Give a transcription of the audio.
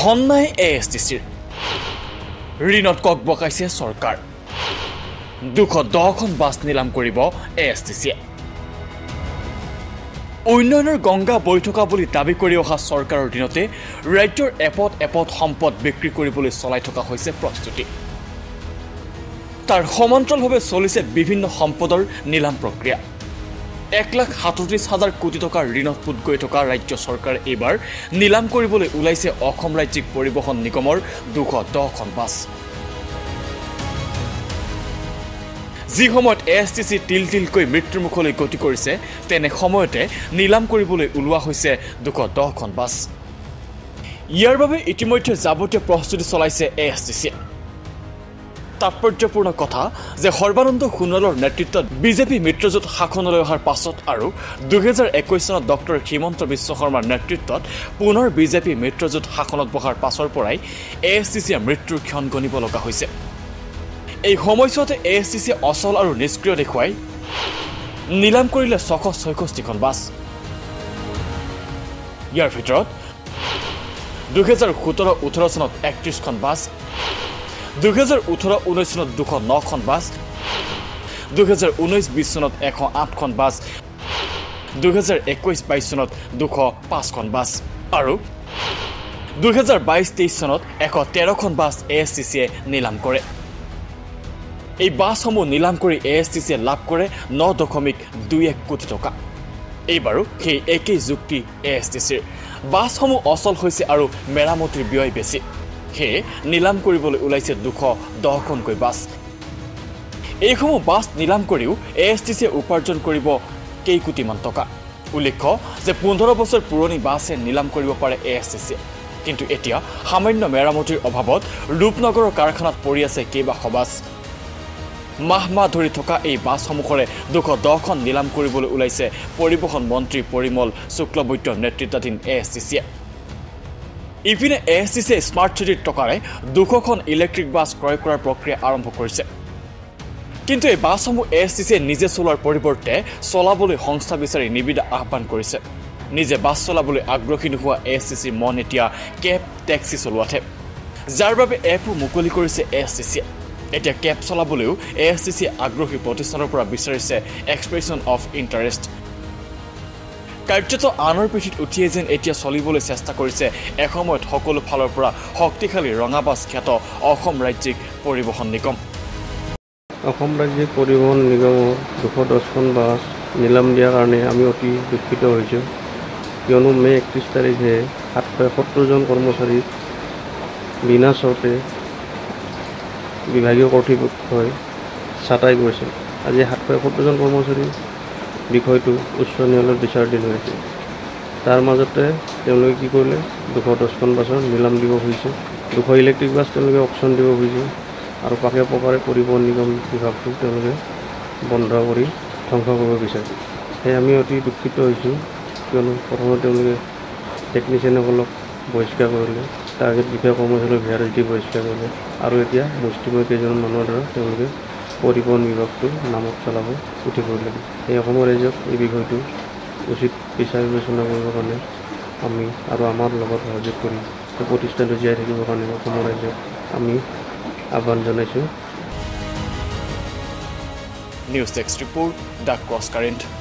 ধন নাই ASTCৰ ঋণত ককবকাইছে চৰকাৰ 210খন বাছ নিলাম কৰিব ASTC-এ উন্নয়নৰ গংগা বৈ থকা বুলি দাবী কৰি অহা চৰকাৰৰ দিনতে ৰাজ্যৰ এপদ সম্পদ বিক্ৰী কৰিবলৈ চলাই থকা হৈছে প্ৰস্তুতি তাৰ সমান্তৰালভাৱে চলিছে বিভিন্ন সম্পদৰ নিলাম প্ৰক্ৰিয়া 1,37,000 কোটি টকাৰ ঋণত পুত গৈ থকা ৰাজ্য চৰকাৰে এইবাৰ নিলাম কৰিবলৈ ওলাইছে অসম ৰাজ্যিক পৰিবহণ নিগমৰ 210খন বাছ যি সময়ত ASTC তিলকৈ মৃত্যুৰ মুখলৈ গতি কৰিছে তেনে সময়তে নিলাম কৰিবলৈ ওলোৱা হৈছে 210খন বাছ ইয়াৰ বাবে ইতিমধ্যে যাৱতীয় প্ৰস্তুতি চলাইছে ASTC তাৎপৰ্যপূৰ্ণ কথা যে সৰ্বানন্দ সোণোৱালৰ নেতৃত্বত বিজেপি মিত্ৰজোঁট শাসনলৈ অহাৰ পাছত আৰু 2021 চনত ডক্টৰ হিমন্ত বিশ্ব শৰ্মাৰ নেতৃত্বত পুনৰ বিজেপি মিত্ৰজোঁট শাসনত বহাৰ পাছৰ পৰাই ASTC-য়ে মৃত্যুৰ ক্ষণ গণিব লগা হৈছে এই সময়ছোৱাতে ASTC-য়ে অচল আৰু নিষ্ক্ৰিয় দেখুৱাই নিলাম কৰিলে 666খন বাছ ইয়াৰ ভিতৰত 2017-18 চনত 31খন বাছ 2018-19 চনত 209খন বাছ 2019-20 চনত 108খন বাছ 2021-22 চনত 205খন বাছ আৰু 2022-23 চনত 113খন বাছ ASTC-য়ে নিলাম কৰে এই বাছসমূহ নিলাম কৰি ASTC-য়ে লাভ কৰে 9.21 কোটি টকা এইবাৰো সেই একেই যুক্তি ASTC-ৰ বাছসমূহ অচল হৈছে আৰু মেৰামতিৰ ব্যয় বেছি হে নিলাম কৰিবলৈ ওলাইছে 210খনকৈ বাছ এইসমূহ বাছ নিলাম কৰিও ASTC-য়ে উপাৰ্জন কৰিব কেই কোটিমান টকা উল্লেখ্য যে 15 বছৰ পুৰণি বাছে নিলাম কৰিব পাৰে ASTC-য়ে কিন্তু এতিয়া সামান্য মেৰামতিৰ অভাৱত ৰূপনগৰৰ কাৰখানাত পৰি আছে কেইবাশ বাছ মাহ ধৰি থকা এই বাছসমূহৰে 210খন নিলাম কৰিবলৈ ওলাইছে পৰিবহণ মন্ত্ৰী পৰিমল শুক্লবৈদ্যৰ নেতৃত্বাধীন ASTC-য়ে ইপিনে ASTC-য়ে স্মাৰ্ট চিটিৰ টকাৰে 200খন ইলেক্ট্ৰিক বাছ ক্ৰয় কৰাৰ প্ৰক্ৰিয়া আৰম্ভ কৰিছে কিন্তু এই বাছসমূহ ASTC-য়ে নিজে চলোৱাৰ পৰিৱৰ্তে চলাবলৈ সংস্থা বিচাৰি নিবিদা আহ্বান কৰিছে নিজে বাছ চলাবলৈ আগ্ৰহী নোহোৱা ASTC-ৰ মন এতিয়া কেব টেক্সি চলোৱাতে যাৰ বাবে এপো মুকলি কৰিছে ASTC-য়ে এতিয়া কেব চলাবলৈও ASTC-য়ে আগ্ৰহী প্ৰতিষ্ঠানৰ পৰা বিচাৰিছে এক্সপ্ৰেছন অফ ইণ্টাৰেষ্ট কাৰ্যত আনৰ পিঠিত উঠিয়ে যেন এতিয়া চলিবলৈ চেষ্টা কৰিছে এসময়ত সকলো ফালৰ পৰা শক্তিশালী ৰঙাবাছ খ্যাত অসম ৰাজ্যিক পৰিবহণ নিগম অসম ৰাজ্যিক পৰিবহণ নিগমৰ 210খন বাছ নিলাম দিয়াৰ কাৰণে আমি অতি দুঃখিত হৈছোঁ কিয়নো মে 31 তাৰিখে 770জন কৰ্মচাৰীক বিনা চৰ্তে বিভাগীয় কৰ্তৃপক্ষই ছাঁটাই কৰিছে আজি 770জন কৰ্মচাৰী বিষয়টো উচ্চ ন্যায়ালয়ত বিচাৰাধীন হৈ আছে তাৰ মাজতে তেওঁলোকে কি কৰিলে 210খন বাছৰ নিলাম দিব খুজিছে 200 ইলেক্ট্ৰিক বাছ তেওঁলোকে অপশ্যন দিব খুজিছে আৰু পাকে প্ৰকাৰে পৰিবহণ নিগম বিভাগটো তেওঁলোকে বন্ধ কৰি ধ্বংস কৰিব বিচাৰিছে সেয়ে আমি অতি দুঃখিত হৈছোঁ কিয়নো প্ৰথমতে তেওঁলোকে টেকনিচিয়ানসকলক বহিষ্কাৰ কৰিলে টাৰ্গেট বিষয়া কৰ্মচাৰীক VRSD বহিষ্কাৰ কৰিলে আৰু এতিয়া মুষ্টিমেয় কেইজন মানুহৰ দ্বাৰা তেওঁলোকে পৰিবহণ বিভাগটো নামত চলাব উঠি পৰিলে এই অসমৰ ৰাজ্যক এই বিষয়টো উচিত বিচাৰ বিবেচনা কৰিবৰ কাৰণে আমি আৰু আমাৰ লগত সহযোগ কৰি এই প্ৰতিষ্ঠানটো জীয়াই থাকিবৰ কাৰণে অসমৰ ৰাজ্যক আমি আহ্বান জনাইছোঁ news desk report the cross current